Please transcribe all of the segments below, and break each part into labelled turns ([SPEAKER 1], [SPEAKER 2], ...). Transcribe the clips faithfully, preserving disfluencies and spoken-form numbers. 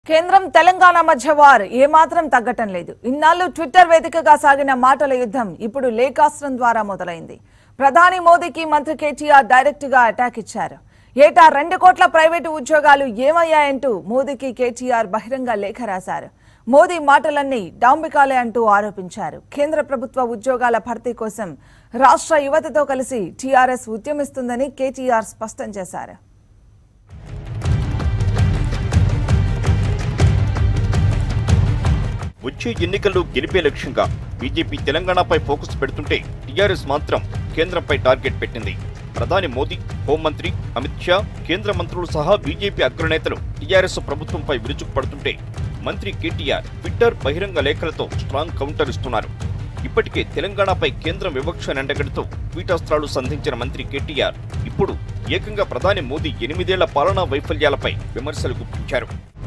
[SPEAKER 1] కేంద్రం తెలంగాణ మధ్య వార్ ఏమాత్రం తగ్గటం లేదు. ఇన్నాళ్ళు ట్విట్టర్ వేదికగా సాగిన మాటల యుద్ధం ఇప్పుడు లేఖాస్త్రం ద్వారా మొదలైంది. ప్రధాని మోదీకి మంత్రి కేటీఆర్ డైరెక్ట్ గా అటాక్ ఇచ్చారు. ఏటా రెండు కోట్ల ప్రైవేటు ఉద్యోగాలు ఏమయ్యాయంటూ మోదీకి కేటీఆర్ బహిరంగ లేఖ రాశారు. మోదీ మాటలన్నీ డాంబికాలే అంటూ ఆరోపించారు. కేంద్ర ప్రభుత్వ ఉద్యోగాల భర్తీ కోసం రాష్ట్ర యువతతో కలిసి టీఆర్ఎస్ ఉద్యమిస్తుందని కేటీఆర్ స్పష్టం చేశారు.
[SPEAKER 2] వచ్చే ఎన్నికల్లో గెలిపే లక్ష్యంగా బీజేపీ తెలంగాణపై ఫోకస్ పెడుతుంటే టీఆర్ఎస్ మాత్రం కేంద్రంపై టార్గెట్ పెట్టింది. ప్రధాని మోదీ, హోంమంత్రి అమిత్ షా, కేంద్ర మంత్రులు సహా బీజేపీ అగ్రనేతలు టీఆర్ఎస్ ప్రభుత్వంపై విరుచుకుపడుతుంటే మంత్రి కేటీఆర్ ట్విట్టర్ బహిరంగ లేఖలతో స్ట్రాంగ్ కౌంటర్ ఇస్తున్నారు. ఇప్పటికే తెలంగాణపై కేంద్రం వివక్ష ఎండగడుతూ ట్వీటాస్త్రాలు సంధించిన మంత్రి కేటీఆర్ ఇప్పుడు ఏకంగా ప్రధాని మోదీ ఎనిమిదేళ్ల పాలనా వైఫల్యాలపై విమర్శలు గుప్పించారు.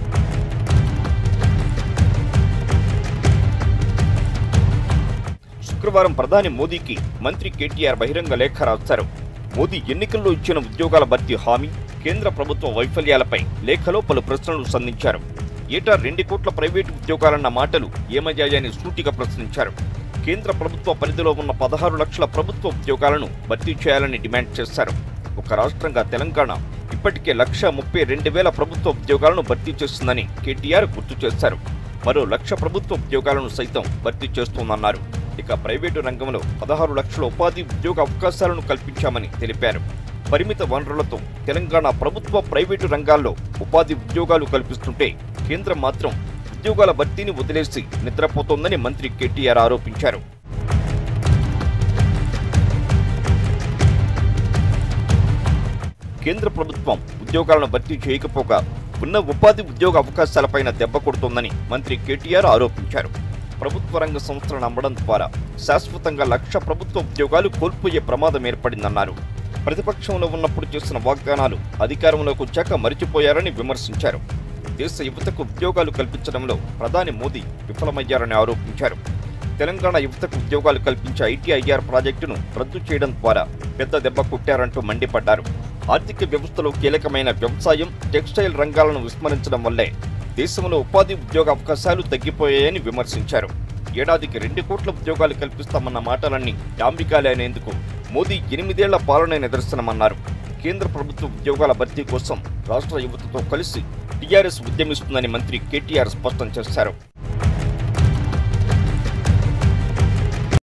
[SPEAKER 2] శుక్రవారం ప్రధాని మోదీకి మంత్రి కేటీఆర్ బహిరంగ లేఖ రాశారు. మోదీ ఎన్నికల్లో ఇచ్చిన ఉద్యోగాల భర్తీ హామీ, కేంద్ర ప్రభుత్వ వైఫల్యాలపై లేఖలో పలు ప్రశ్నలు సంధించారు. ఏటా రెండు కోట్ల ప్రైవేటు ఉద్యోగాలన్న మాటలు ఏమయ్యాయని సూటిగా ప్రశ్నించారు. కేంద్ర ప్రభుత్వ పరిధిలో ఉన్న పదహారు లక్షల ప్రభుత్వ ఉద్యోగాలను భర్తీ చేయాలని డిమాండ్ చేశారు. ఒక రాష్ట్రంగా తెలంగాణ ఇప్పటికే లక్ష ముప్పై రెండు వేల ప్రభుత్వ ఉద్యోగాలను భర్తీ చేస్తుందని కేటీఆర్ గుర్తు చేశారు. మరో లక్ష ప్రభుత్వ ఉద్యోగాలను సైతం భర్తీ చేస్తోందన్నారు. ఇక ప్రైవేటు రంగంలో పదహారు లక్షల ఉపాధి ఉద్యోగ అవకాశాలను కల్పించామని తెలిపారు. పరిమిత వనరులతో తెలంగాణ ప్రభుత్వ ప్రైవేటు రంగాల్లో ఉపాధి ఉద్యోగాలు కల్పిస్తుంటే కేంద్రం మాత్రం ఉద్యోగాల భర్తీని వదిలేసి నిద్రపోతోందని మంత్రి కేటీఆర్ ఆరోపించారు. కేంద్ర ప్రభుత్వం ఉద్యోగాలను భర్తీ చేయకపోగా ఉన్న ఉపాధి ఉద్యోగ అవకాశాలపైన దెబ్బ కొడుతోందని మంత్రి కేటీఆర్ ఆరోపించారు. ప్రభుత్వ రంగ సంస్థలను అమ్మడం ద్వారా శాశ్వతంగా లక్ష ప్రభుత్వ ఉద్యోగాలు కోల్పోయే ప్రమాదం ఏర్పడిందన్నారు. ప్రతిపక్షంలో ఉన్నప్పుడు చేసిన వాగ్దానాలు అధికారంలోకి వచ్చాక మరిచిపోయారని విమర్శించారు. దేశ యువతకు ఉద్యోగాలు కల్పించడంలో ప్రధాని మోదీ విఫలమయ్యారని ఆరోపించారు. తెలంగాణ యువతకు ఉద్యోగాలు కల్పించే ఐటీఐఆర్ ప్రాజెక్టును రద్దు చేయడం ద్వారా పెద్ద దెబ్బ కొట్టారంటూ మండిపడ్డారు. ఆర్థిక వ్యవస్థలో కీలకమైన వ్యవసాయం, టెక్స్టైల్ రంగాలను విస్మరించడం వల్లే దేశంలో ఉపాధి ఉద్యోగ అవకాశాలు తగ్గిపోయాయని విమర్శించారు. ఏడాదికి రెండు కోట్ల ఉద్యోగాలు కల్పిస్తామన్న మాటలన్నీ డాంబికాలే అనేందుకు మోదీ ఎనిమిదేళ్ల పాలన నిదర్శనమన్నారు. కేంద్ర ప్రభుత్వ ఉద్యోగాల భర్తీ కోసం రాష్ట్ర యువతతో కలిసి టీఆర్ఎస్ ఉద్యమిస్తుందని మంత్రి కేటీఆర్ స్పష్టం చేశారు.